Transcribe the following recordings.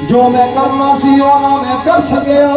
जो मैं करना सी वो ना मैं कर सकिया।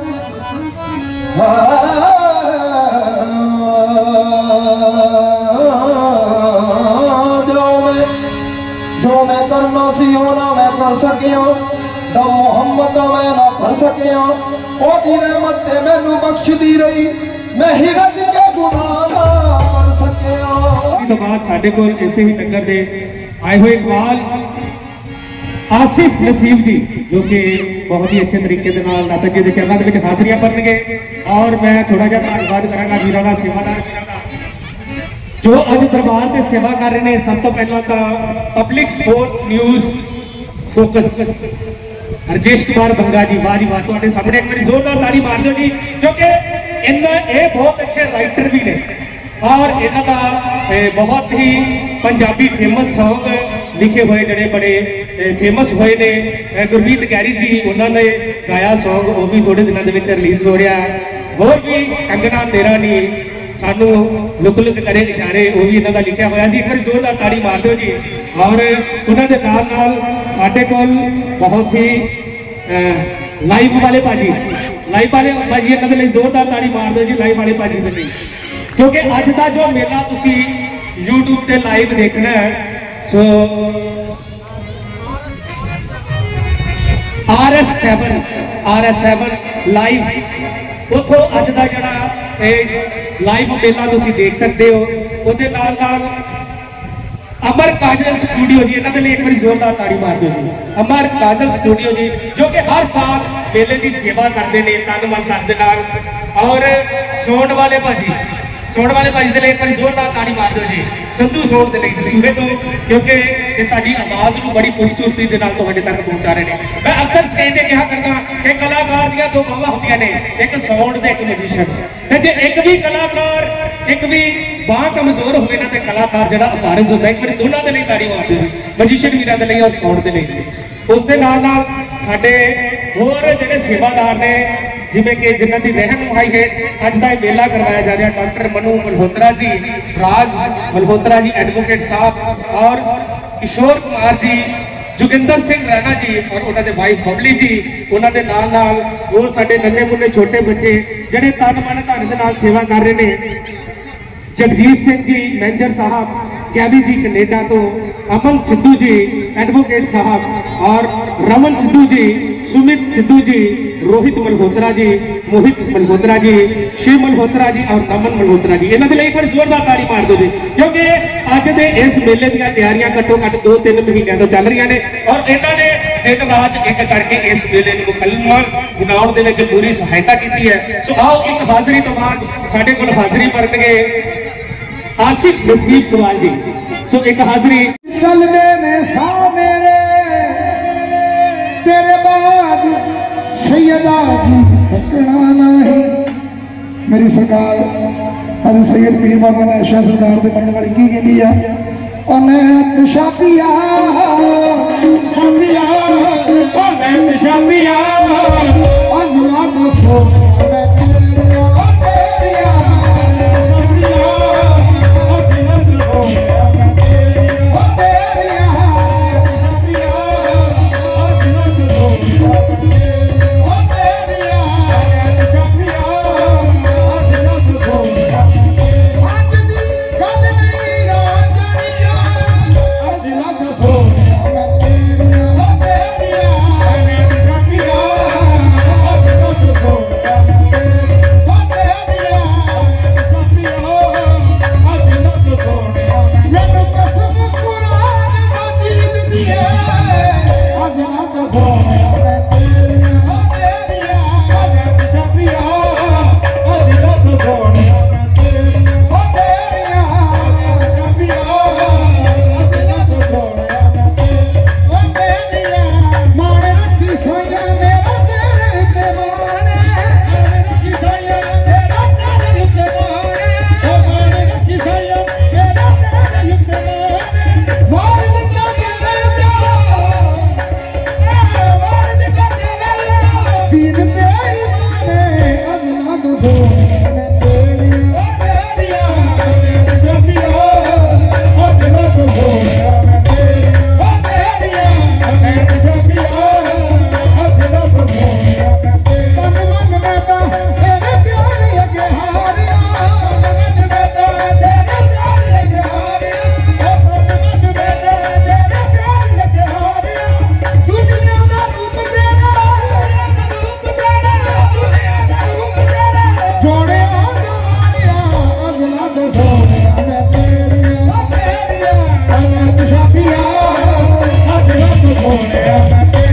जो मैं करना सी वो ना मैं कर सकिया। दम मुहम्मद मैं ना कर सकिया। ओदी रहमत ते मैनू बख्श दी रही, मैं ही रज के गुनाह ना कर सकिया। तो बाद साडे कोल इसे ही टक्कर दे आए हुए इकबाल आसिफ नसीब जी जो कि बहुत ही अच्छे तरीके के नातक जी के चरणों के हाजरियां भरनगे और मैं थोड़ा जिहा धन्यवाद करांगा वीरां दा सेवादार जो अज दरबार से सेवा कर रहे हैं। सब तो पहला तो public sport news focus Rajesh Kumar Banga ji, वाह जी वाह, तुहाडे सामने एक बार जोरदार ताड़ी मार दो जी, क्योंकि इन्ना ये बहुत अच्छे राइटर भी ने और इन्हों का बहुत ही पंजाबी फेमस सॉन्ग लिखे हुए जड़े बड़े फेमस हुए ने। गुरमीत गैरी जी उन्होंने गाया सॉन्ग, वो भी थोड़े दिनों के रिलीज हो रहा है। होर भी कंगना तेरा नी सानू लुक लुक करे इशारे, वो भी इन्हों का लिखा हुआ जी। एक बार जोरदार ताड़ी मार दो जी। और उन्होंने नाल साडे कोल बहुत ही लाइव वाले भाजी इन्हों के लिए जोरदार ताड़ी मार दो जी। लाइव वाले भाजी के लिए, क्योंकि अज का जो मेला तुसी यूट्यूब पे लाइव देखना है, सो RS7 लाइव उतो अज का जड़ा लाइव मेला तुसी देख सकते हो। उहदे नाल नाल अमर काजल स्टूडियो जी, इन्होंने लिए एक बार जोरदार ताड़ी मार दो जी। अमर काजल स्टूडियो जी जो कि हर साल मेले की सेवा करते हैं तन मन धन दे नाल। और सौण वाले भाजी के लिए एक बार जोरदार ताड़ी मार दो जी। संधू सौण के लिए सूबे तो, क्योंकि ये साडी आवाज़ को बड़ी खूबसूरती के नाल तुहाडे तक पहुंचा रहे हैं। मैं अक्सर स्टेज से कहा करता कि कलाकार दियां दो बावां होंदियां ने, एक सौण ते एक म्यूजिशियन। जे एक भी कलाकार एक भी बाह कमजोर होवे ना, तो कलाकार जिहड़ा अपारज होंदा, एक बार दोनों के लिए ताड़ी मार दो, म्यूजिशियन वीरां के लिए और सौण के लिए। उस दे नाल नाल साडे होर जिहड़े सेवादार ने, जिमें कि जिन्हों की रहनुमाई है अज का मेला करवाया जा रहा। डॉक्टर मनु मल्होत्रा जी, राज मल्होत्रा जी एडवोकेट साहब, और किशोर कुमार जी, जोगिंदर सिंह राणा जी और उन्होंने वाइफ बबली जी, उन्होंने नाल नाल और साडे नन्हे मुन्ने छोटे बच्चे जिहड़े तन मन धन दे नाल सेवा कर रहे हैं। जगजीत सिंह जी मैनेजर साहब, कैबी जी कनेडा तो, अमन सिद्धू जी एडवोकेट साहब, और रमन सिद्धू जी, सुमित सिद्धू जी, रोहित मल्होत्रा जी, मोहित मल्होत्रा जी, शिव मल्होत्रा जी और नमन मल्होत्रा जी। इन्होंने लिए एक बार जोरदार ताड़ी मार दो जी, क्योंकि अज के इस मेले दी तैयारियां घट्टो घट्ट 2-3 महीनों तो चल रही ने और इन्होंने दिन रात एक करके इस मेले को मुकम्मल बनाने में पूरी सहायता की है। सो आओ एक हाजिरी तो बाद साडे कोल हाजिरी भरनगे आसिफ नसीब इकबाल जी। सो एक हाजिरी चलने ने सा मेरे तेरे बाद सैयदा जी सकना नहीं। मेरी सरकार हज सैयद पीर बाबा ने शाह सरकार के बनने वाली की कहती है, अनैत शापिया शापिया अनैत शापिया अल्लाह को सो मैं तेरिया तेरिया शापिया अल्लाह को सो मैं तेरिया तेरिया शापिया अल्लाह को सो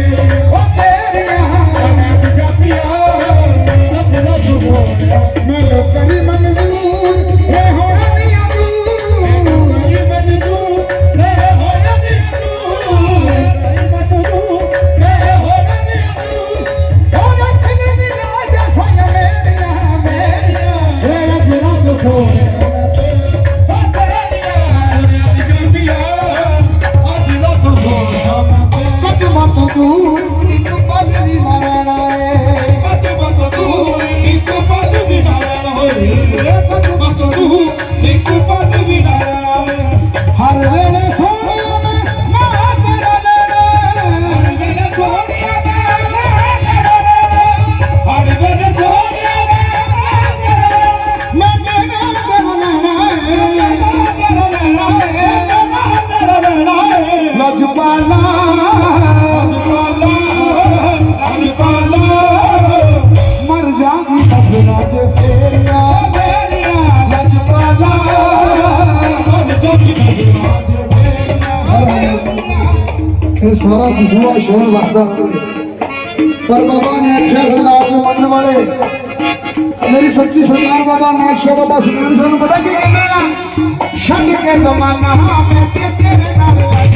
ओ तेरिया मैनू करी मंजूर ये होना नहीं सारा कसूआ शोर बसता पर बाबा ने अच्छा सरकार के मन वाले मेरी सच्ची सरकार बाबा ने शो बाबा सुन सुन पता की कहते ना शक के जमाना में तेरे नाल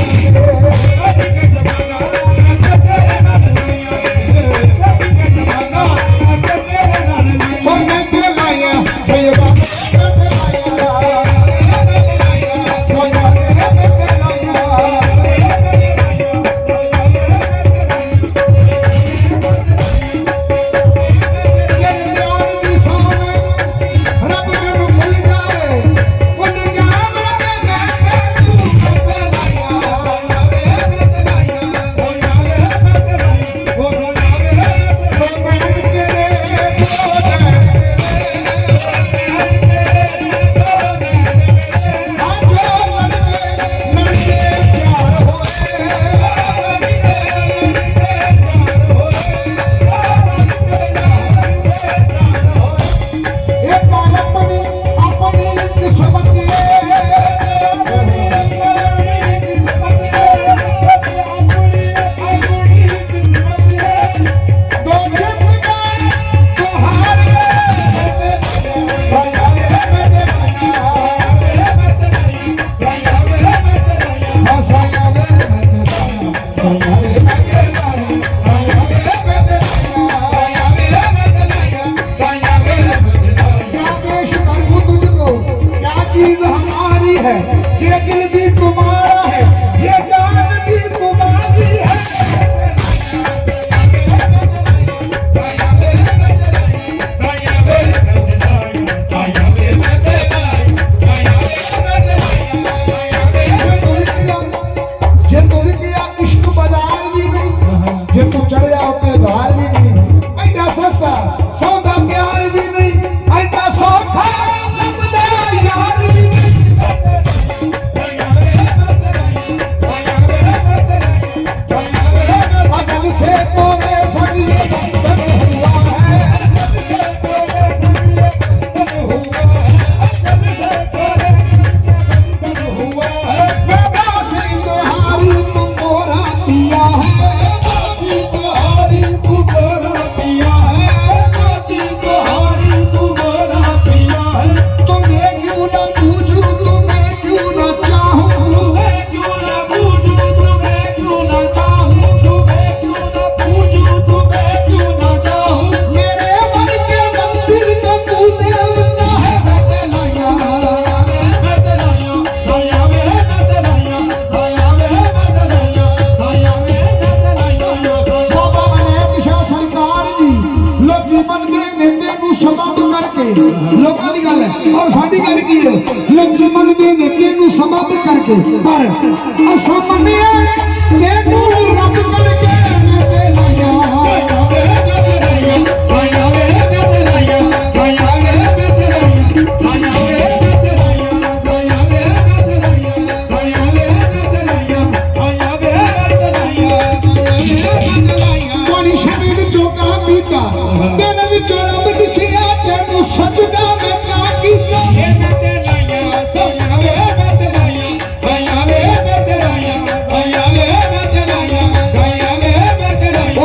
लोगों की गल है और साडी गल की है लोग मनदे ने तेनू सबब करके पर असा मन्निया तेनू रब करके मैं ते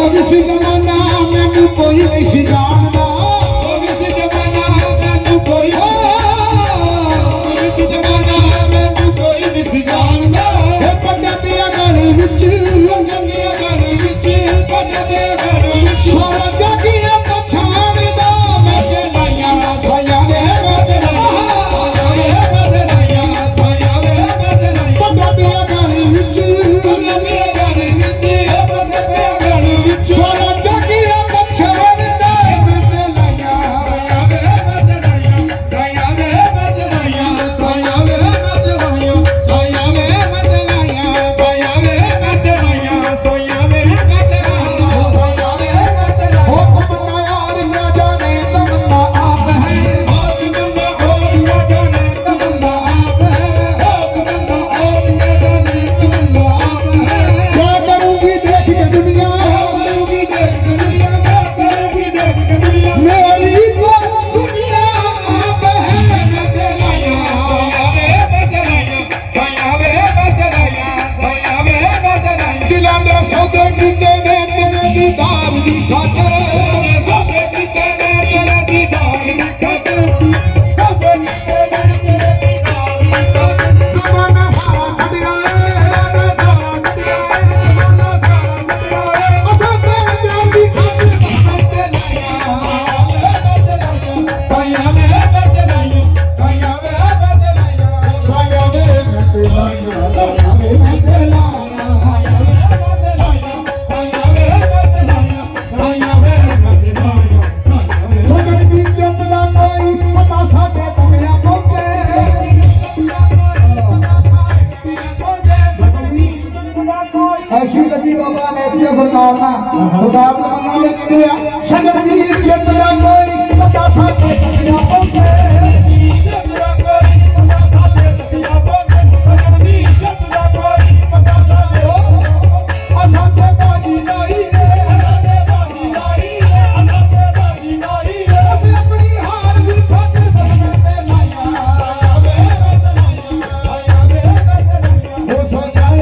भी सी जमाना मैनू कोई नहीं सी जानदा, वो भी सी जमाना मैनू कोई जमाना मैनू कोई नहीं सी जानदा। बड़ा दिया गल विच सारा जगिया पछाणदा, मैं लाइया भाइया ने बड़ा दिया गल विच सारा जगिया पछाणदा, मैं लाइया ऐसी लगी बाबा ने सरकार ना सरकार तो मनने लगे सगन दी इज्जत दा कोई पता साथे तकिया पहुंचे, इज्जत दा कोई पता साथे तकिया पहुंचे, सगन दी इज्जत दा कोई पता साथे असाथे बाजी नहीं है, असाथे बाजी नहीं है, असाथे बाजी नहीं है, असे अपनी हार दी खातिर दसमें ते लाया वे वो सोचाए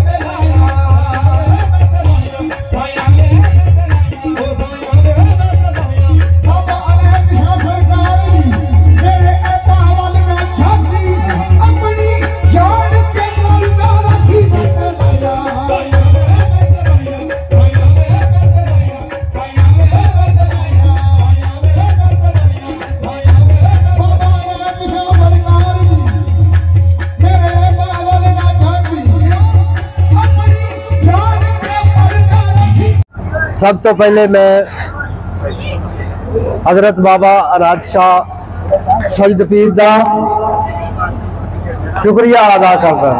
सब तो पहले मैं हजरत बाबा राज शाह सईद पीर का शुक्रिया अदा करता,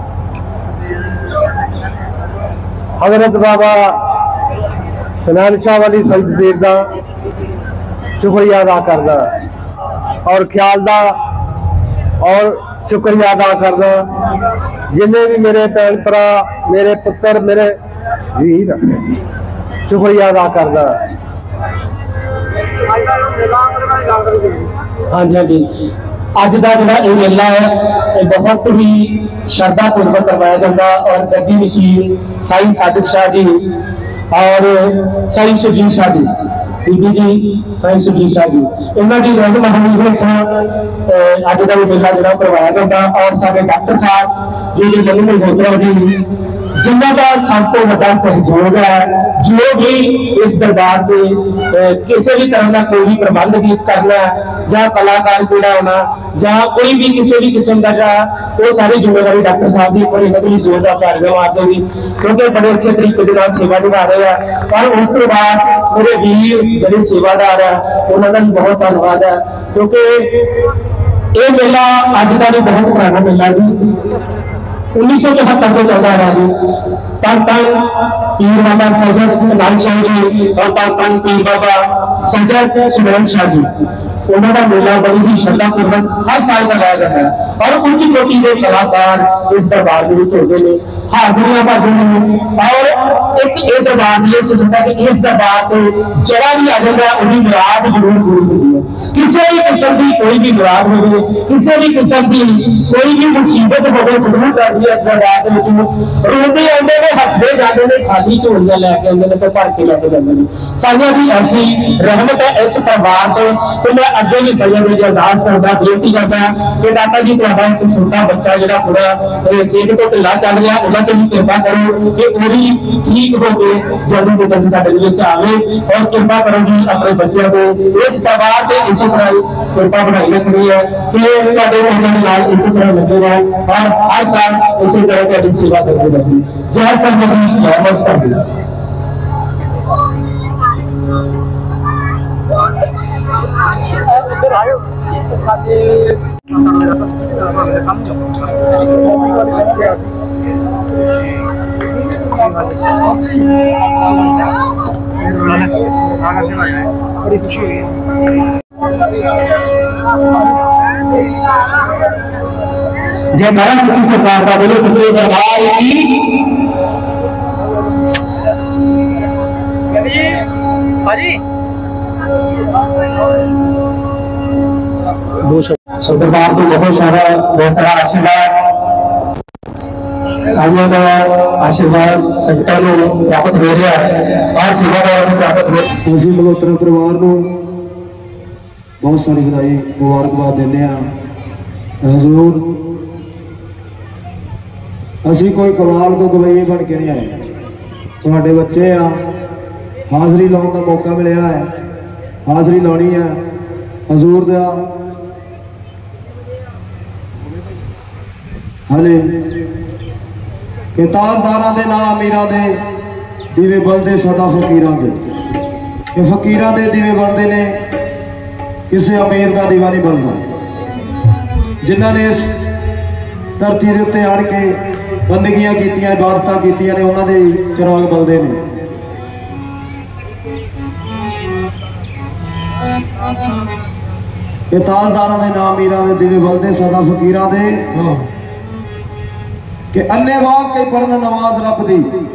हजरत बाबा सनान शाह वाली सईद पीर का शुक्रिया अदा करता और ख्याल दा और शुक्रिया अदा करदा जिन्हें भी मेरे भैन भरा मेरे पुत्र मेरे वीर शुक्रिया अदा करदा। हाँ जी हाँ जी, अज का जो मेला है ये बहुत ही श्रद्धा पूर्वक करवाया जाता और गद्दी मशीर साई सादिक शाह जी और साई सुरजीत शाह जी बीबी जी साई सुरजीत शाह जी इन्होंने की रहनुमाई हेठ अज का मेला जो करवाया जाता और सारे डॉक्टर साहब जी मनु मल्होत्रा जी जिन्हों का सब तो बड़ा सहयोग है, जो भी इस दरबार से किसी भी तरह का कोई भी प्रबंध भी करना या कलाकार जोड़ा होना या कोई भी किसी भी किस्म का वो सारी जिम्मेदारी डॉक्टर साहब की पर इन्होंने जोरदार तालियां मार देगी क्योंकि बड़े अच्छे तरीके के सेवा निभा रहे हैं। और उस तो बाद मेरे वीर जो सेवादार है उन्होंने बहुत धन्यवाद है क्योंकि ये मेला अज का भी बहुत पुराना मेला जी 1974 को चलता रहा जी। तन तन पीर बाबा सजद लाल शाह जी और तन तन पीर बाबा सजद सुरेंद्र शाह जी उन्होंने मेला बड़ी ही श्रद्धा पूर्वक हर साल लगाया जाता है और उच्च कोटि के कलाकार इस दरबार होते हैं। हाजिरियां भरते हैं और एक ये दरबार ये सोचता कि इस दरबार को जरा भी आ जाता है उनकी मुराद जरूर पूरी होती है। किसी भी किस्म की कोई भी मुराद हो, किसी भी किस्म की कोई भी मुसीबत हो जरूर करती है। इस दरबार के रोंदे आते हैं, हसते जाते हैं, खाली झोलियां लैके आते हैं तो भर के लैके जाते हैं। सारियां की ऐसी रहमत है इस परिवार से। तो मैं अगे भी सारियां की अरदास करता, बेनती करता कि दाता जी तुम्हारा एक छोटा बच्चा जो थोड़ा सेहत तो ढिला चल रहा उन्होंने भी कृपा करो कि वो भी ठीक होकर जल्दी से जल्दी साढ़े विच आवे और कृपा करो जी अपने बच्चों को इस परिवार से इसी तरह कृपा बनाई रखनी है कि इसी तरह लगे रहे और हर साल इसी तरह की सेवा करते रहे। जय संगत जय मस्त। बड़ी खुशी हुई है। जय महाराज सच्ची सरकार का बोलो सच्चे दरबार की। दरबार को बहुत सारा आशीर्वाद साइयों का आशीर्वाद संगतां नूं प्राप्त हो रहा है और सेवादारां नूं प्राप्त हो रहा है। ਅਸੀਂ ਮਲਹੋਤਰਾ ਪਰਿਵਾਰ ਨੂੰ बहुत सारी ਵਧਾਈ मुबारकबाद ਦਿੰਦੇ ਆ। हजूर ਅਸੀਂ कोई कमाल को गवैये बन के नहीं आए, ਤੁਹਾਡੇ ਬੱਚੇ ਆ, हाजरी लाने का मौका मिलया है, हाजरी लानी है हजूर दा। हले कि ताजदारां दे नाम अमीरां दे दीवे बलदे सदा फकीरां दे, कि फकीरां दे दीवे बलदे ने, किसी अमीर का दीवा नहीं बलदा। जिन्हां ने इस धरती दे उत्ते आड़ के बंदगियां कीतियां, इबादतां कीतियां ने, उन्हां दे चिराग बलदे ने। ये ताजदारां दे नाम अमीरां दे दीवे बलदे सदा फकीरां दे, कि अन्ने वाग के पढ़ना नमाज रब दी।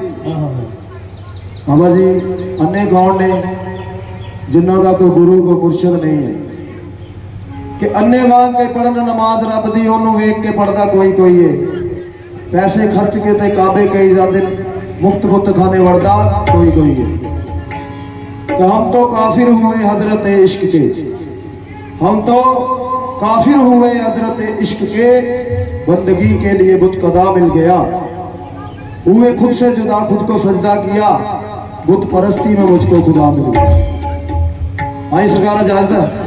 बाबा जी अन्ने कौन ने जिन्हों का कोई गुरु कोई मुर्शिद नहीं है, कि अन्ने वाग के पढ़ना नमाज रब दी, उन्होंने वेख के पढ़ता कोई कोई है। पैसे खर्च के ते काबे कई जाते, मुफ्त बुत खाने वरदा कोई कोई है। तो हम तो काफिर हुए हजरत इश्क के, हम तो काफिर हुए हजरत इश्क के, बंदगी के लिए बुत कदा मिल गया। हुए खुद से जुदा, खुद को सजदा किया, बुत परस्ती में मुझको खुदा मिल गया। आई सरकार इजाजत है।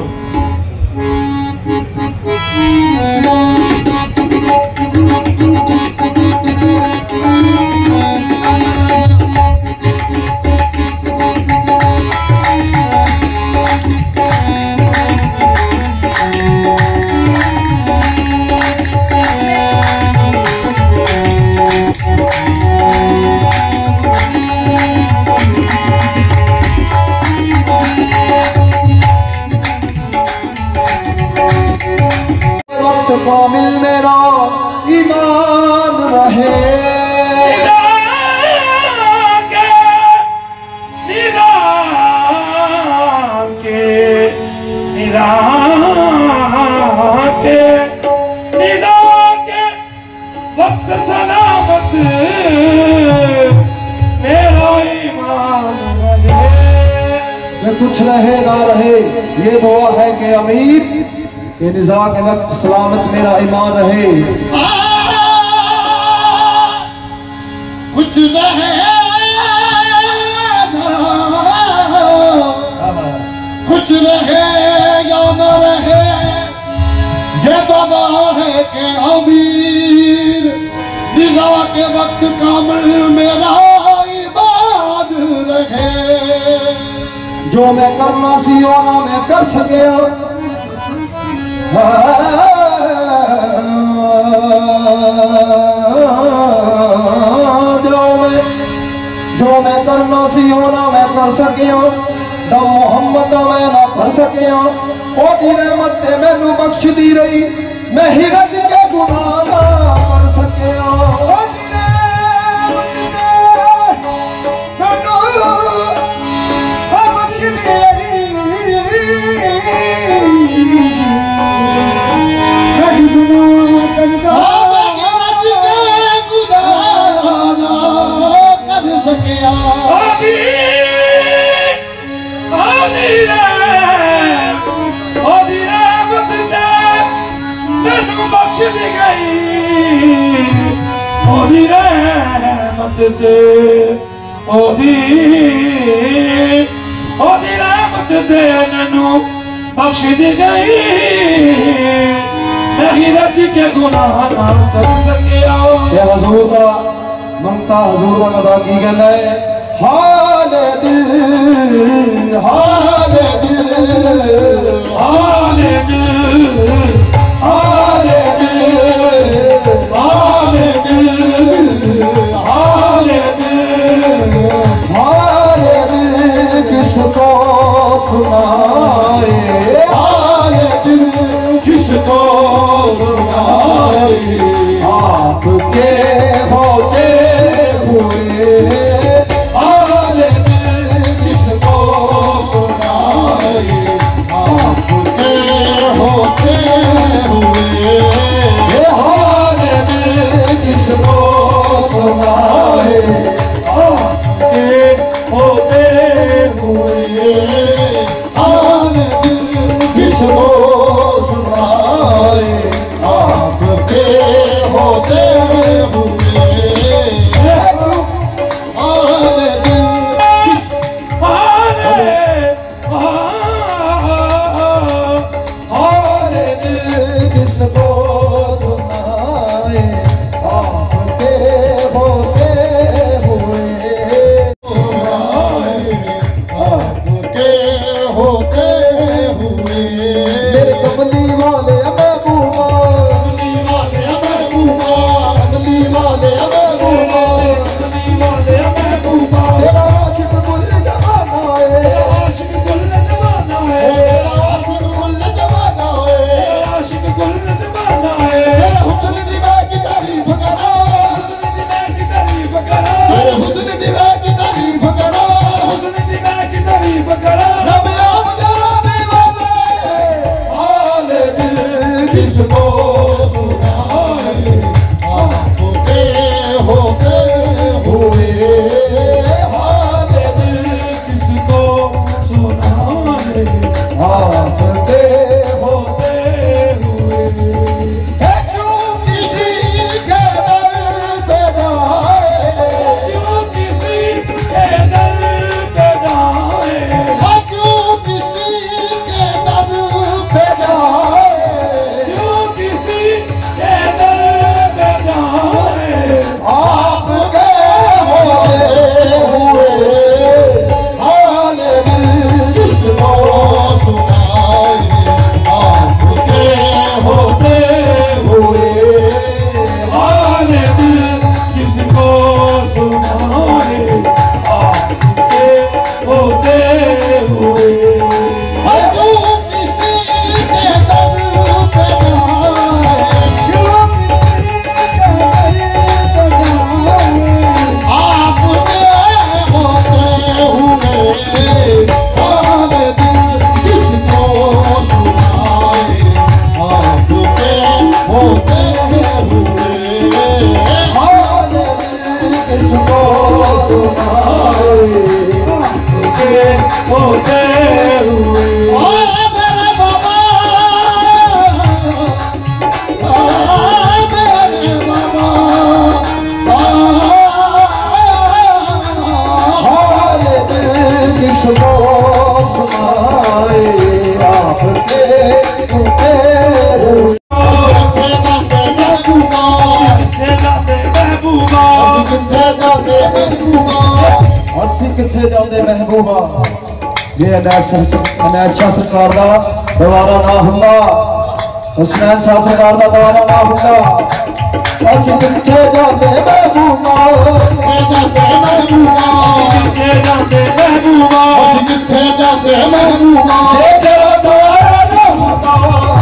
कामिल मेरा ईमान रहे, वक्त सलामत मेरा ईमान रहे। कुछ रहे ना रहे ये दुआ है कि अमीर के निज़ा के वक्त सलामत मेरा ईमान रहे। कुछ रहे कुछ रहे या न रहे, ये दवा है कि अमीर निज़ा के वक्त कामिल मेरा ईमान रहे। जो मैं करना सी वो ना मैं कर सकिया, जो मैं करना सी वो ना मैं कर सकिया, दम मोहम्मद मैं ना भर सकिया। ओ दी रहमत ते मैनू बख्श दी रही, मैं ही रज के गुनाह ना कर सकिया। ओ दी बख्श दी गई ओदी रहमत ते ओदी रहमत ते नैनू बख्श दी गई नहीं रज के गुनाह ना कर सकिया ये हजूर का मंगता हजूर का अदा की कहना है हाल दिल हाल दिल हाल दिल हाल दिल हाल दिल हाल दिल हाल दिल किसको सुनाए हाल दिल किसको सुनाए आपके होते हुए हाल दिल किसको सुनाए आपके होते हुए ये हाल दिल किसको सुनाए आपके होते हुए हाल दिल किसको सुनाए आपके होते हुए हाल दिल हाल दिल किसको सुनाए आपके होते हुए आपके होते हुए मेरे कमली वाले महबूबा कमली वाले महबूबा कमली वाले महबूबा तेरा आशिक कुल जमाना है आशिक कुल जमाना है आशिक कुल जमाना है आशिक कुल जमाना है तेरे हुस्न दी मैं की तारीफ करा की तारीफ करा तेरे हुस्न दी मैं की तारीफ करा हुस्न दी मैं की तारीफ करा रब आप जरा भी वाले हाल दिल किसको सुनाए आपके होते हुए हाल दिल किसको सुनाए आपके होते हुए है क्यों किसी के दर पे जाए क्यों किसी के दिल पे जाए है क्यों किसी के दर पे जाए क्यों किसी के दिल पे जाए आपके होते हुए हाल दिल किसको सुनाए आपके होते हुए हाल दिल किसको सुनाए आपके होते हुए है क्यों किसी के दर पे जाए क्यों किसी के दिल पे जाए आपके होते हुए हाल दिल किसको सुनाए आपके होते हुए हाल दिल किसको सुनाए आपके होते हुए ओ मेरे बाबा मेरे बाबा हाल दिल किसको सुनाए आपके होते हुए ਅਸੀਂ ਕਿੱਥੇ ਜਾਂਦੇ ਮਹਿਬੂਬਾ ਜੇ ਅਨੈਤ ਸ਼ਾਹ ਸਰਕਾਰ ਦਾ ਦੁਆਰਾ ਨਾ ਹੁੰਦਾ ਹੁਸਨੈਨ ਸ਼ਾਹ ਸਰਕਾਰ ਦਾ ਦੁਆਰਾ ਨਾ ਹੁੰਦਾ ਅਸੀਂ ਕਿੱਥੇ ਜਾਂਦੇ ਮਹਿਬੂਬਾ किथे जाते महबूबा ਅਸੀਂ ਕਿੱਥੇ ਜਾਂਦੇ ਮਹਿਬੂਬਾ ਜੇ ਤੇਰਾ ਦੁਆਰਾ ਨਾ ਹੁੰਦਾ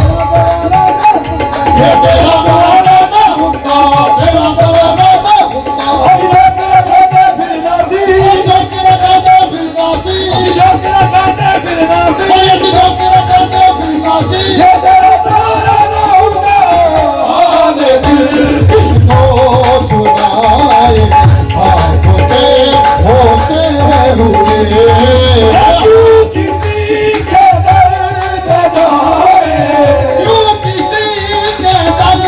ਜੇ ਤੇਰਾ ਦੁਆਰਾ ਨਾ ਹੁੰਦਾ ਤੇਰਾ ਦੁਆਰਾ ਨਾ ਹੁੰਦਾ ਅਸੀਂ ਤੇਰੇ ਕੋਲ ਫਿਰਨਾ ਸੀ ਜੋ ਤੇਰਾ ਕਾਂਟੇ ਫਿਰਨਾ ਸੀ जो तेरा कांटे फिरना सी ਓਏ ਅਸੀਂ ਜੋ ਤੇਰਾ ਕਾਂਟੇ ਫਿਰਨਾ ਸੀ ਜੇ ਤੇਰਾ ਦੁਆਰਾ ਨਾ ਹੁੰਦਾ ਹਾਲ ਦਿਲ ਕਿਸਕੋ ਸੁਣਾਏ ਆਪਕੇ ਹੋਤੇ हुए किसी के दर पे जाए क्यों किसी के दर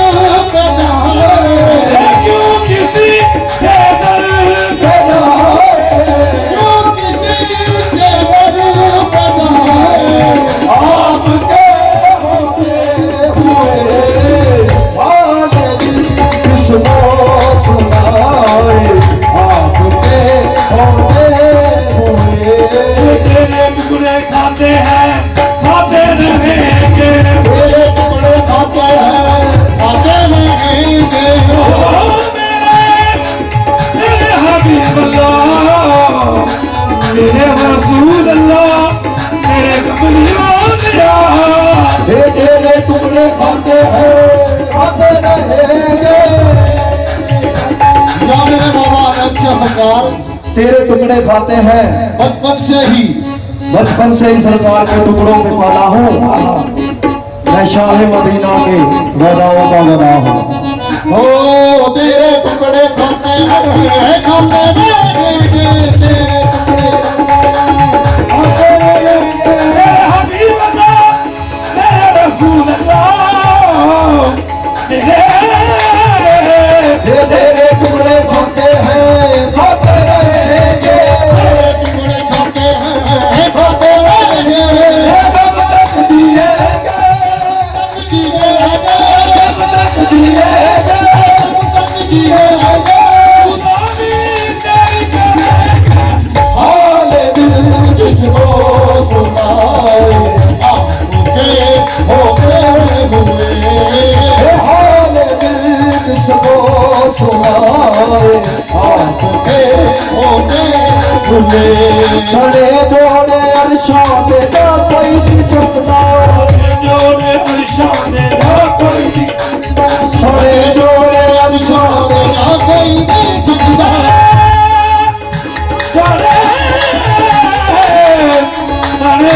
टुकड़े खाते हैं खाते रहेंगे, तेरे टुकड़े खाते हैं खाते रहेंगे। मेरे हबीब अल्लाह, मेरे रसूल अल्लाह, मेरे कमलिया, तेरे टुकड़े खाते हैं खाते रहेंगे। या मेरे बाबा अच्छा सरकार, तेरे टुकड़े खाते हैं बचपन से ही सरकार के टुकड़ों में पाला हूँ। मैं शाह मदीना के गदाओं का गदा हूँ। ओ तेरे टुकड़े खाते हैं खाते रहेंगे, तेरे टुकड़े खाते रहेंगे। मेरे हबीब अल्लाह, मेरे रसूल अल्लाह, तेरे टुकड़े खाते हैं खाते रहेंगे। तेरे टुकड़े खाते हैं खाते रहेंगे। जब तक जिएंगे, तक जिएंगे, जब तक जिएंगे, जब तक जिएंगे। हाल दिल जिसको सुनाए आपके होते हुए, हाल दिल जिसको सुनाए आपके होते हुए। सड़े जोड़े अरशों पे ना कोई भी सकता, जोड़े अरशान ना कोई सड़े जोड़े अरशों पे ना कोई नहीं सकता। चले चले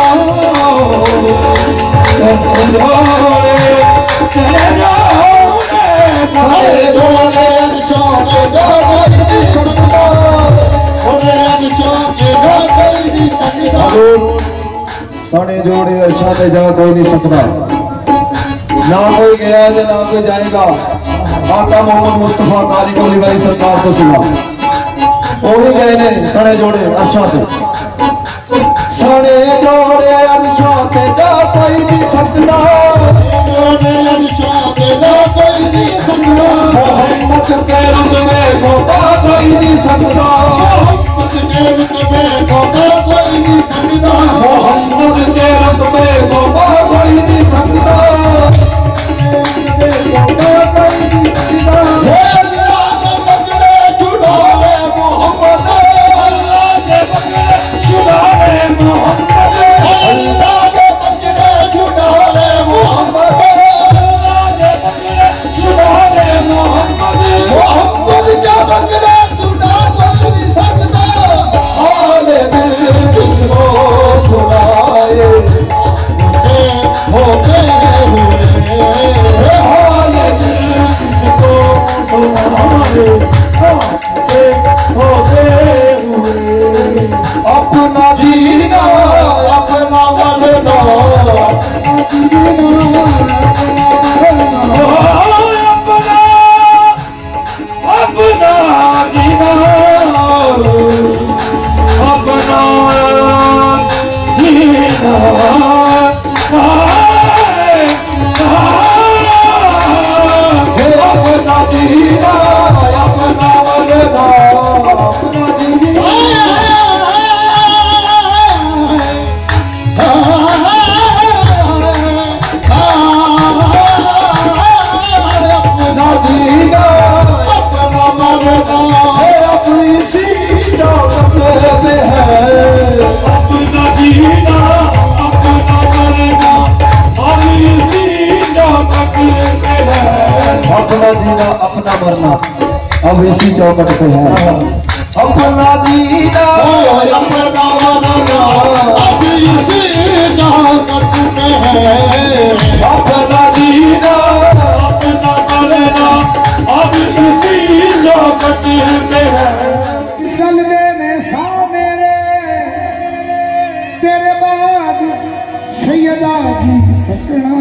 सारे जोड़े अरशों पे ना कोई नहीं सकता। उन्हें अरशों पे ना कोई नहीं सकता। सड़े जोड़े अरशों पे जा कोई नहीं सकता। ना कोई गया है ना कोई जाएगा। आका मोहम्मद मुस्तफा कारी कोली वाली सरकार को सुना, वही गए ने सड़े जोड़े अरशों पे। सड़े जोड़े अरशों पे जा कोई नहीं सकता। उन्हें अरशों पे ना कोई नहीं सकता। मोहम्मद के रुतबे को कोई नहीं सकता। मोहम्मद के रुतबे को कोई नहीं सकता। मोहम्मद के रुतबे को कोई नहीं सकता। हे अल्लाह के बकरे छुड़ाए मोहम्मद, अल्लाह के बकरे छुड़ाए मोहम्मद, अल्लाह के बकरे छुड़ाए मोहम्मद। अल्लाह के बकरे छुड़ाए मोहम्मद। मोहम्मद के बकरे छुड़ा कोई नहीं सकता। हाल दिल जिसको सुनाए होते हुए, हाल दिल जिसको सुनाए होते हुए। अपना जीना अपना मरना, अपना जीना अपना जीना अपना जीना अपना मरना, अपना जीना अपना जीना अपना मरना है। अपनी सीना पे है, अपना जीना अपना मरना हम इसी चौखट पे है। अपना जीना अपना मरना अब इसी चौकट पे है। अपना जीना अपना मरना अब इसी चौखट पे है। अपना जीना अपना मरना अब इसी चौखट पे है। चलने में सा मेरे तेरे बाद सैयदा जी सतना